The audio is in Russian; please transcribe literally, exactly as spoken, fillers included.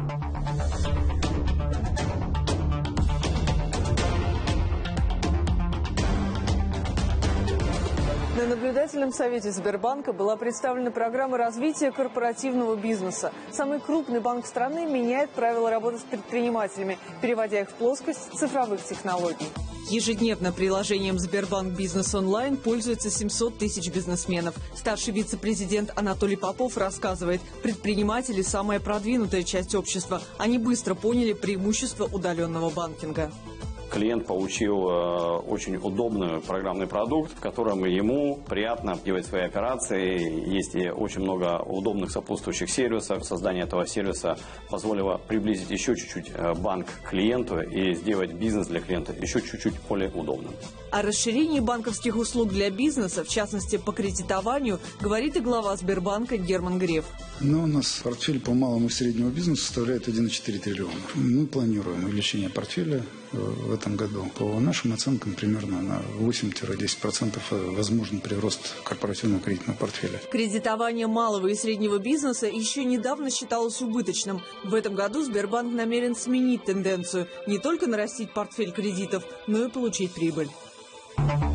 На наблюдательном совете Сбербанка была представлена программа развития корпоративного бизнеса. Самый крупный банк страны меняет правила работы с предпринимателями, переводя их в плоскость цифровых технологий. Ежедневно приложением Сбербанк Бизнес Онлайн пользуется семьсот тысяч бизнесменов. Старший вице-президент Анатолий Попов рассказывает, предприниматели – самая продвинутая часть общества. Они быстро поняли преимущество удаленного банкинга. Клиент получил э, очень удобный программный продукт, в котором ему приятно делать свои операции. Есть и очень много удобных сопутствующих сервисов. Создание этого сервиса позволило приблизить еще чуть-чуть банк к клиенту и сделать бизнес для клиента еще чуть-чуть более удобным. О расширении банковских услуг для бизнеса, в частности по кредитованию, говорит и глава Сбербанка Герман Греф. Но у нас портфель по малому и среднему бизнесу составляет один и четыре триллиона. Мы планируем увеличение портфеля в этом году. По нашим оценкам, примерно на восемь-десять процентов возможен прирост корпоративного кредитного портфеля. Кредитование малого и среднего бизнеса еще недавно считалось убыточным. В этом году Сбербанк намерен сменить тенденцию. Не только нарастить портфель кредитов, но и получить прибыль.